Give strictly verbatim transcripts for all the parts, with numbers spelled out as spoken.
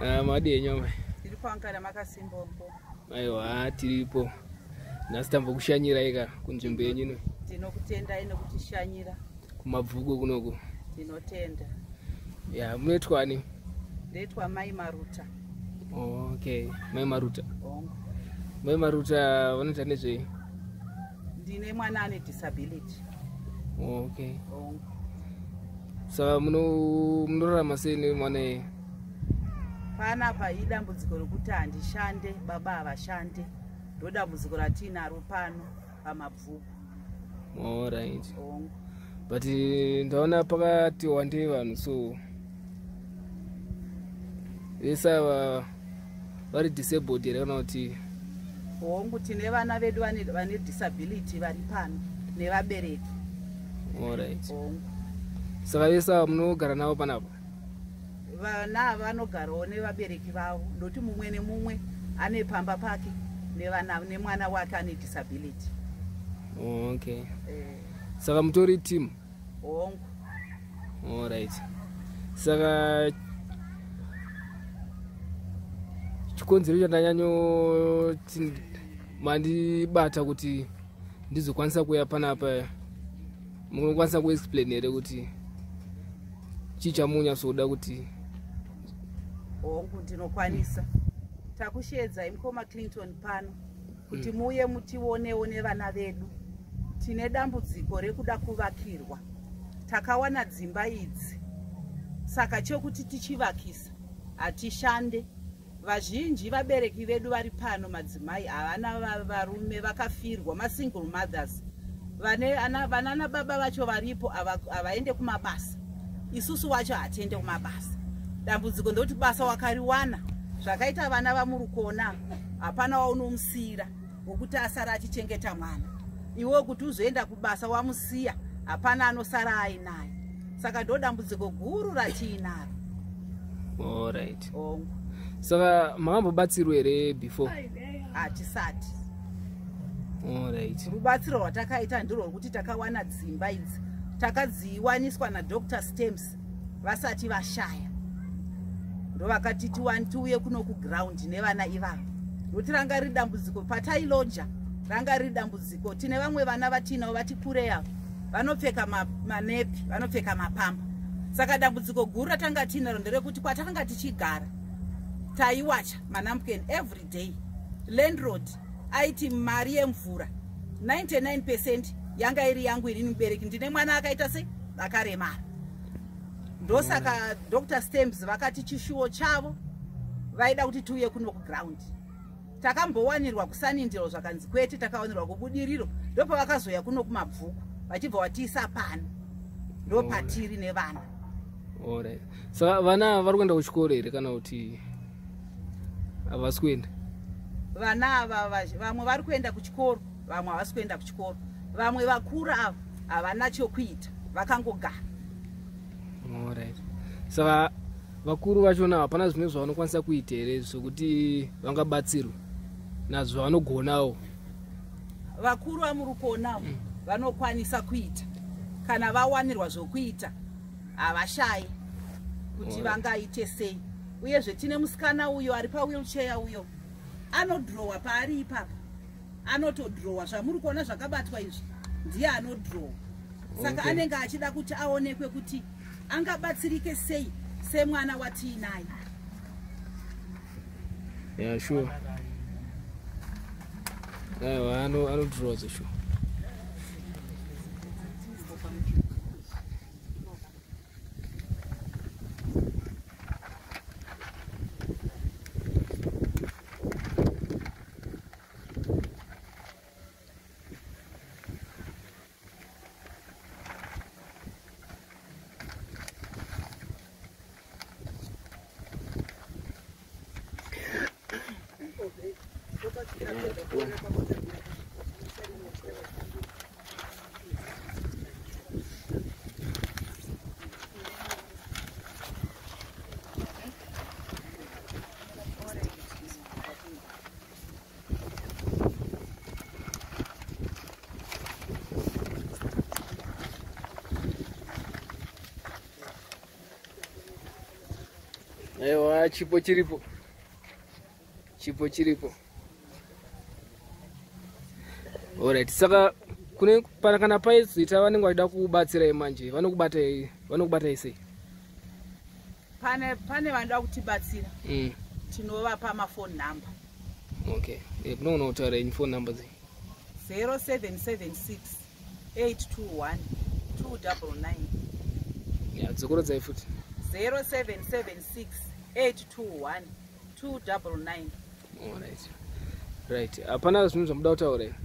Ah, madenyo. Tiri kwankana makasimbombo. Aiwa, tiripo. Nasitambo kushanyira ika kunzvimbo yenyu ino. Tinokutenda ino kutishanyira. Kumabvuku kunoko. Tinotenda. Ya, munoitwani? Ndoitwa Amai Maruta. Oh, okay. Amai Maruta. Oh. Amai Maruta vanoita nezvei? Ndine mwana ane disability. Oh, okay. Oh. Saka muno munorarama sei nemwana? Panapa idambudziko rokuti handishande, baba havashande. Ndodambudziko ratinaro pano paMabvuku. All right. Oh. But ndaona pakati wande vanhu so vesa vari disabled here kana kuti hongu tine vana vedu vane disability vari pano nevabereki. All right. Hongu. Saka vesa munogara navo panapa? Vana vanogarawo nevabereki vavo ndokuti mumwe nemumwe ane pamba pake nevana nemwana wake ane disability. Oh, okay. Eh. Saka mutori team? Hongu. All right. Saka chikonzero chandanyanyo mandibata kuti ndizokwanisa kuya panapa, munokwanisa kuexplain here kuti chii chamunyatsoda kuti? Hongu, ndinokwanisa. Takushedzai mukoma Clinton pano kuti muye mutionewo nevana vedu. Tine dambudziko rekuda kuvakirwa. Takawana dzimba idzi. Saka chokuti tichivakisa hatishande. Vazhinji vabereki vedu vari pano madzimai havana varume vakafirwa, masingle mothers. Vane ana vana nababa vacho varipo havaende kumabasa. Isusu wacho hatiende kumabasa. Dambudziko ndoti basa wakariwana zvakaita vana vamurukona hapana waunomusira wokuti asara achichengeta mwana. Iwe kuti uzoenda kubasa wamusiya hapana anosara ainaye. Saka ndo dambudziko guru ratiinaro. All right. Oh. Saka makambobatsirwa here before? Hatisati. All right. Rubatsiro rwatakaita ndirwo rwekuti takawana dzimba idzi. Takadziwaniswa naDoctor Stems vasati vashaya. Ndo vakati tiuye kuno kuground nevana ivavo. Ndokuti ranga riri dambudziko patailoja, ranga riri dambudziko. Tine vamwe vana vatinawo vati kure avo vanopfeka manepi, vanopfeka mapamba. Saka dambudziko guru ratanga tinaro nderekuti kwatakanga tichigara taiwacha manambukeni every day. Landlord aiti mari yemvura ninety-nine percent yanga iri yangu ini mubereki. Ndine mwana akaita sei akaremara. Ndosaka Doctor Stems vakati chishuwo chavo vaida kuti tiuye kuno kuground. Takambowanirwa kusanindiro zvakanzi kwete, takawanirwa kubudiriro. Ndopa vakazoya kuno kuMabvuku vachibva vatiisa pano. Ndo patiri nevana. All right. Saka vana vari kuenda kuchikoro here kana kuti havasi kuenda? Vana ava vamwe vari kuenda kuchikoro, vamwe havasi kuenda kuchikoro. Vamwe vakuru ava havana chokuita, vakangogara. All right. Saka vakuru vachona hapana zvimwe zvavanokwanisa kuita here zvokuti vangabatsirwa nazvo vanogonawo? Vakuru vamurukonawo vanokwanisa kuita kana vawanirwa zvokuita havashayi kuti vangaite sei. Uyezve tine musikana uyo ari pawheelchair uyo anodhirowa paari ipapa, anotodhirowa zvamuri kuona zvakabatwa izvi ndiye anodhirowa. Saka anenge achida kuti aonekwe kuti angabatsirike sei semwana watiinaye. Yeah, sure. Yeah, I know, I know draw the show. chipo chiripo. Chipo chiripo. Alright, saka kune pana kana paizita vanenge vachida kubatsirai manje, vanokubatai vanokubatai sei? Pane pane vanoda kutibatsira. Mm. Tinovapa mafoni number. Okay. Eh, kunoona kutaura in phone number dzi. zero seven seven six eight two one two nine nine. Yeah, dzokorodzai futi. zero seven seven six eight two one two nine nine. Alright. Right. Hapana zvinhu zvamuda kutaura here?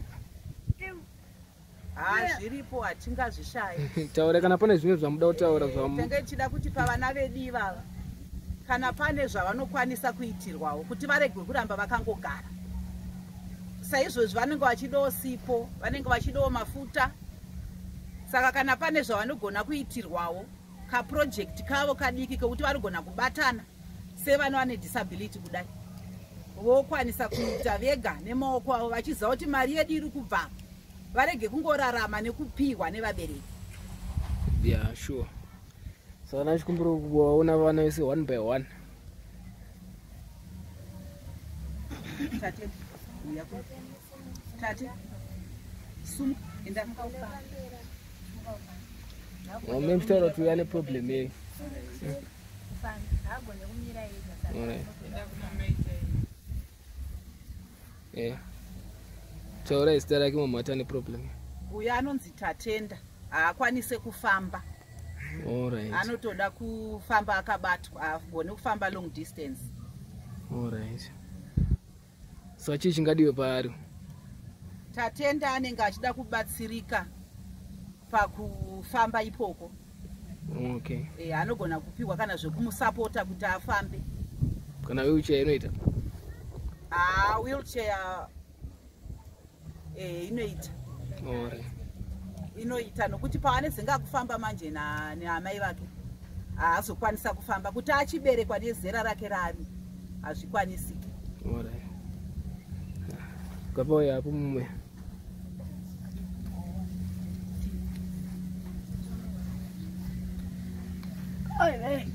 Ah, zviripo hatingazvishayi. Taura kana pane zvimwe zvamuda kutaura zvamu. Tenge tichida kuti pavana vedu ivava kana pane zvavanokwanisa kuitirwawo kuti varege kuramba vakangogara. Saizvozvi vanenge vachidawo sipo, vanenge vachidawo mafuta. Saka kana pane zvavanogona kuitirwawo kaprojekti kavo kadiki kekuti varigona kubatana sevana vane disability kudai, vokwanisa kuita vega nemaoko avo vachiziva kuti mari yedu iri kubva, varege kungorarama nekupiwa nevabereki. Yeah, sure. So nachikumbira kuona vana vese one by one. Tate, tate, sum, enda. Well, maybe taura tu yana problem here. Alright. Yeah. Taura is there like mama tani problem. Uya anonzi tatenda, haakwanise kufamba. Alright. Anotoda kufamba akabatwa, haagoni kufamba long distance. Alright. So chii chingadiwe paari? Tatenda anenge achida kubatsirika pakufamba ipoko. Okay. Eh, anogona kupiwa kana zvekumusapota kuti afambe. Kana wheelchair inoita? Ah, wheelchair eh inoita. Alright. Inoita nokuti paanezenge kufamba manje na neamai vake haazokwanisa kufamba kuti achiberekwa nezera rake rari hazvikwanisiki. Alright. Gaffa yapo mumwe. Oi,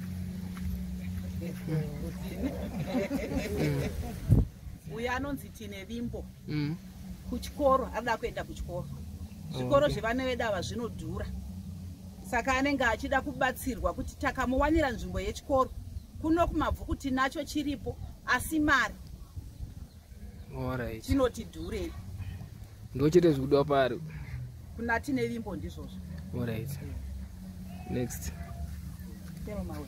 uya anonzi tine vimbo Mm. kuchikoro, anoda kuenda kuchikoro. Zvikoro zvevana vedu ava zvinodhura. Saka anenge achida kubatsirwa kuti takamuwanira nzvimbo yechikoro kuno kumabvuku tinacho chiripo asi mari Alright. chinoti dhurei. Ndochete zvikudiwa paari. Kuna tine vimbo ndizvozvo. Alright. Next. Temo mauri.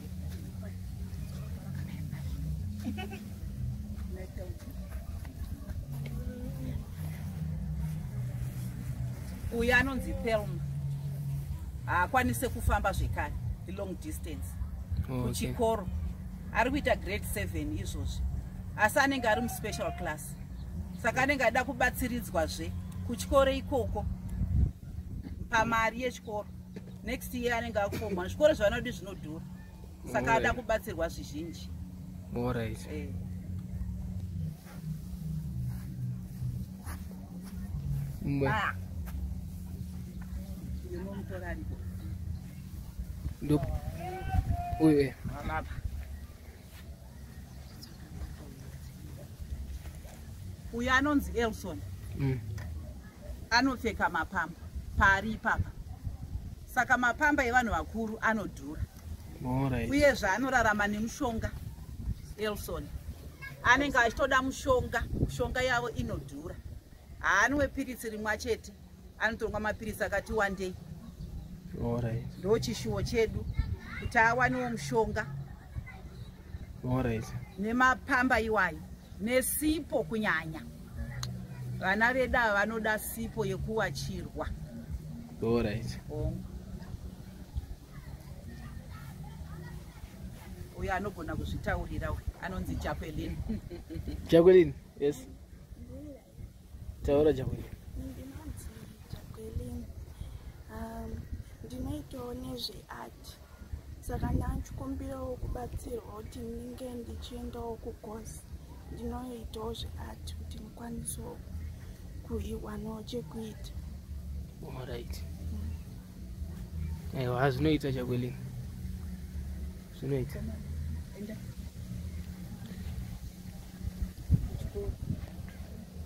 Uya anonzi Pelma. Haakwanise kufamba zvekare long distance. Okay. Kuchikoro ari kuita grade seven izvozvi. Asi anenge ari muspecial class. Saka anenge ada kubatsiridzwazve kuchikoro ikoko pamari yechikoro. Next year anenge akufomwa. Zvikoro zvavanodi zvinodhura. Saka ada kubatsirwa zvizhinji. Alright. Eh. Mwe. Ah. Unomutorari. Ndo. Uye. Alapa. Uya anonzi Elson. Mm. Anopfeka mapamba pari ipapa. Saka mapamba evanhu vakuru anodhura. Alright. Uye zvaanorarama nemushonga Elson. Anenge achitoda mushonga, mushonga yavo inodhura. Haanwe piritsi rimwe chete, anotorwa mapiritsi akati one day. Alright. Ndo chishuwo chedu kuti awanewo mushonga. Alright. Nemapamba iwayo nesipo kunyanya. Vana vedu ava vanoda sipo yekuwachirwa. Alright. Oh. Uya anogona kuzvitaurira uyu anonzi Jacqueline. Jacqueline, yes. Taura Jacqueline. Ndinonzi Jacqueline. Um, ndinoitawo nezveart. Saka ndachikumbirawo kubatsirwa kuti ndinge ndichiendawo kugosi. Ndinoitawo zveart kuti ndikwanisewo kuiwanawo chekuita. Alright. Aiwa, zvinoita Jacqueline. Zvinoita.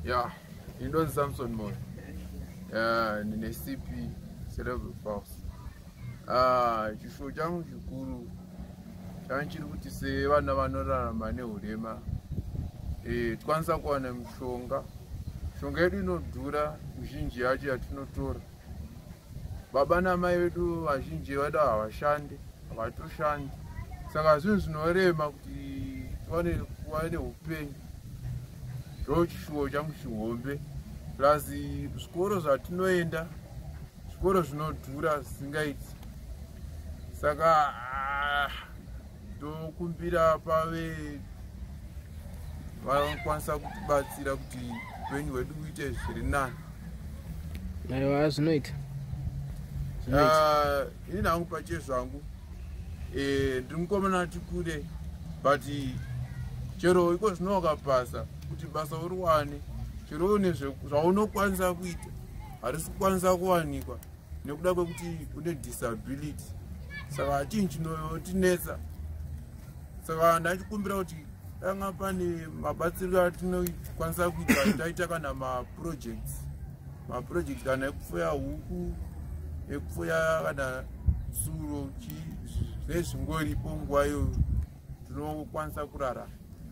Yeah, indonzi Samson Moyo. Yeah, ndine C P cerebral palsy. Ah, chishuwo changu chikuru chanchiri kuti sevana vanorarama neurema eh tikwanisa kuwana mishonga. Mishonga yedu inodhura mizhinji yacho yatinotora. Baba namai vedu vazhinji vada havashandi, havatoshandi. Saka zvinhu zvinorema kuti tiwane kuva neupenyu. Ndo chishuwo changu chihombe. Plus zvikoro zvatinoenda, zvikoro zvinodhura zvisingaiti. Saka ndokumbira pave vanokwanisa kutibatsira kuti upenyu hwedu uite zviri nani. Aiwa, zvinoita. Ini nangu pache zvangu ndiri mukomana ati Kuda, but chero iko zvino wakapasa kuti basa uriwane, chero une zvaunokwanisa kuita harisi kukwanisa kuwanikwa nekuda kwekuti une disability. Saka chinhu chinotinetsa. Saka ndachikumbira kuti danga pane mabatsiro atinokwanisa kuita, taita kana maprojects maprojects kana ekufuya huku, ekufuya kana tsuro, nezvingoripo nguva iyo tinokwanisa kurarama.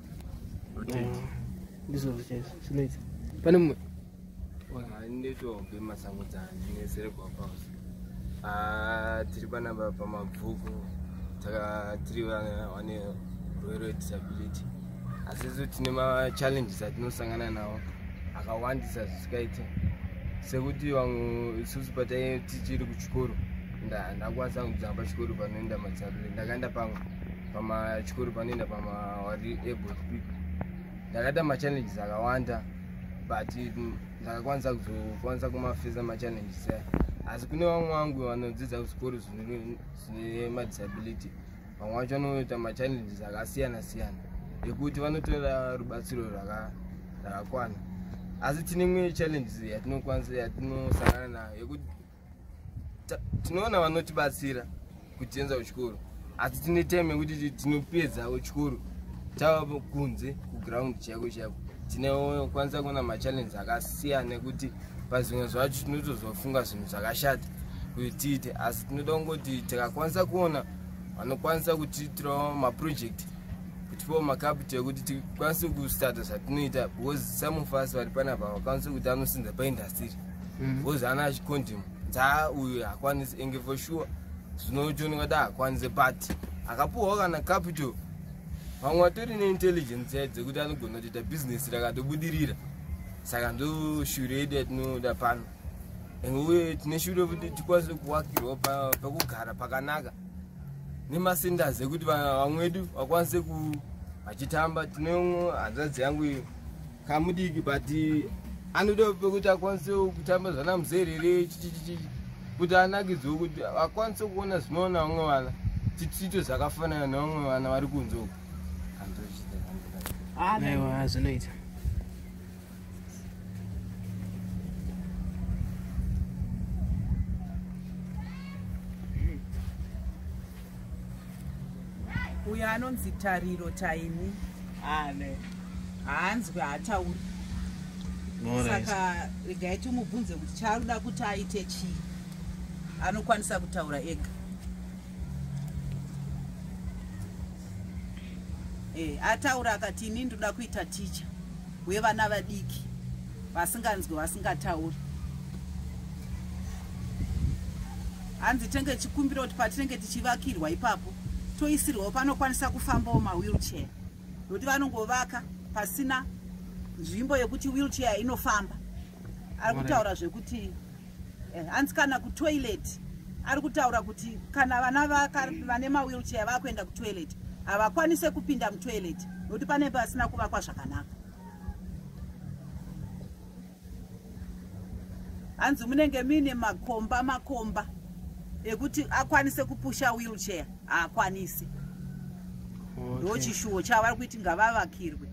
Ndizvo zvinoita. Pane mumwe Nito bemasangudzana ndine cerebral palsy. Ah, tiri panamba paMabvuku, taka tiri vane urwere disability. Asi tine ma challenges atinosangana nawo akawandisa zvisikaita. Sekuti vamwe isusu patai tichiri kuchikoro ndakwanisa kudzamba pachikoro panoenda madisability. Ndakaenda pamwe pamachikoro panoenda pamawari able people. Ndakaita machallenges akawanda, but ndakakwanisa kuzokwanisa kumafesa machallenges aya. Asi kune vamwe vangu vanodzidza kuzvikoro zvine madisability, vamwe vacho vanoita machallenges akasiyana siyana ekuti vanotora rubatsiro rwakakwana. Asi tine imwe challenges yatinokwanisa yatinosangana nayo yekuti tinoona vanotibatsira kutienza kuchikoro, asi tine time yekuti tinopedza kuchikoro tava kunze kuground chako chako. Tinokwanisa kuona machallenges akasiyana ekuti pazvimwe zvacho tinotozofunga zvinhu zvakashata kuti tiite, asi tinoda kungoti tikakwanisa kuona vanokwanisa kutiitirawo maproject, kutipawo macapital ekuti tikwanise kustarta zvatinoita, because some of us vari panapa vakwanisa kuti anosinza paindastry because ana achikondemu dza uyu hakwanisi, enge for sure zvinotooneka kuti hakwanise, but akapuhwa kana capital vamwe vatori neintelligence yadzo kuti anogona kuita business rakatobudirira. Saka ndo shure yedu yatinoda pano. Uye tine shure kuti tikwanise kuvakirwa pakugara pakanaka nemasenders ekuti vamwe vedu vakwanise vachitamba. Tine hanzvadzi yangu kamudiki, but anoda pekuti akwanise kutamba zvana muzerere kuti anakidzwe kuti akwanise kuona zvinoona vamwe vana tito zvakafanana nevamwe vana vari kunze uko. Aiwa, zvinoita. Uyo anonzi Tariro Taini ane haanzwi haatauri. Saka regai timubvunze kuti chaanoda kuti aite chii. Anokwanisa kutaura ega. Eh, ataura akati ini ndoda kuita ticha wevana vadiki vasinganzwi vasingatauri. Hanzi tenge chikumbiro kuti patinenge tichivakirwa ipapo toisirwawo panokwanisa kufambawo mawheelchair, nokuti vanongovaka pasina nzvimbo yekuti wheelchair inofamba. Ari kutaura zvekuti eh, hanzi kana kutoilet ari kutaura kuti kana vana vane mawheelchair vakuenda kutoilet havakwanise kupinda mutoilet nokuti pane pasina kuvakwa zvakanaka. Hanzi munenge mine makomba makomba ekuti akwanise kupusha wheelchair haakwanisi. Ndo chishuwo chavari kuiti ngavavakirwe.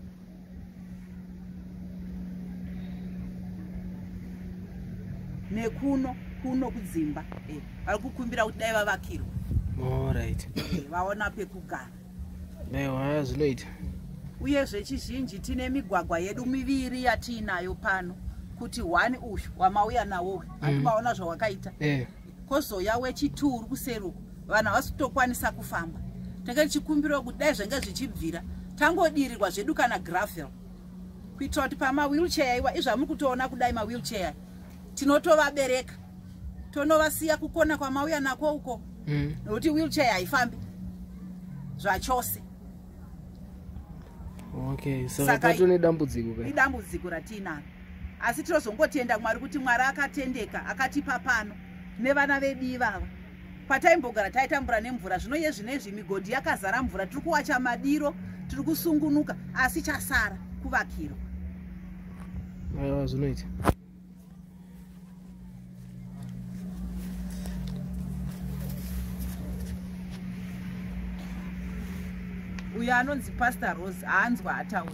Nekuno kuno kudzimba eh vari kukumbira kuti dai vavakirwe. All right. Vaona pekugara. Aiwa, zvinoita. uyezve chizhinji tine migwagwa yedu miviri yatiinayo pano kuti one uyu wamauya nawo hatimaona zvawakaita kozouya wechituru kuseruku vanhu havasi kutokwanisa kufamba. Tenge chikumbiro kuti dai zvenge zvichibvira tangodirirwa zvedu kana gravel kuitira kuti pamawheelchair iwa izvamuri kutoona kudai mawheelchair tinotovabereka tonovasiya kukona kwamauya nako uko nokuti wheelchair haifambi zvachose. Okay, saka patone dambudziko ka. Idambudziko ratinaro. Asi tinozongotenda Mwari kuti Mwari akatendeka akatipa pano nevana vedu ivava. Pataimbogara taitambura nemvura zvino iye zvinezvi migodhi yakazara mvura tiri kuwacha madiro tiri kusungunuka asi chasara kuvakirwa. Aiwa zvinoita. Uyo anonzi Pastor Rose haanzwa atauri.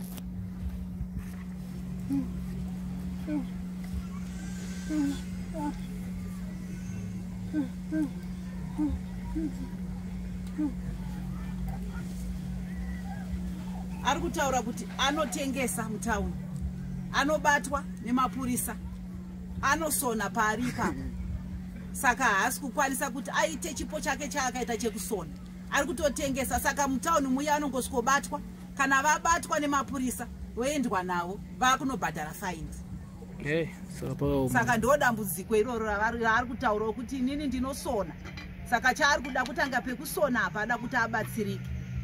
Ari kutaura kuti anotengesa mutauni, anobatwa nemapurisa, anosona pari ipapo. Saka haasi kukwanisa kuti aite chipo chake chaakaita chekusona. Ari kutotengesa, saka mutauni muya anongosvikobatwa kana vabatwa nemapurisa voendwa navo vakunobhadhara fines. Hey, so saka ndo dambudziko iroro ravari kutaurawo kuti inini ndinosona. Saka chaari kuda kutanga pekusona apa ada kuti abatsirike.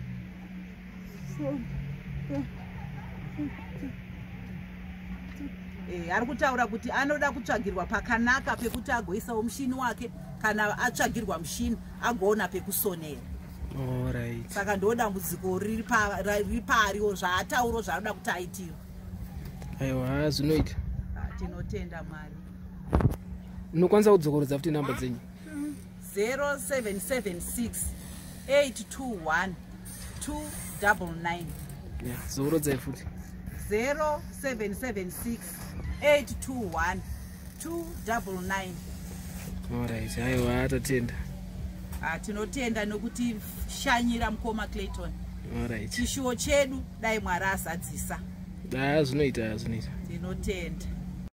Eh, ari kutaura kuti anoda kutsvagirwa pakanaka pekuti agoisawo mushini wake kana atsvagirwa mushini agoona pekusonera. All right. Saka ndo dambudziko riri pa riri pariwo zvaatauro zvaanoda kuti aitire. Aiwa zvinoita. Tinotenda Mwari. Nokwanisa kudzokorodza futi namba dzenyu. zero seven seven six eight two one two nine nine. Yeah, zorodza futi. zero seven seven six eight two one two nine nine. All right, aiwa tatenda. Ah, tinotenda nokuti shanyira mukoma Clayton. All right. Chishuwo chedu dai Mwari azadzisa. Da zvinoita zvinoita. Tinotenda.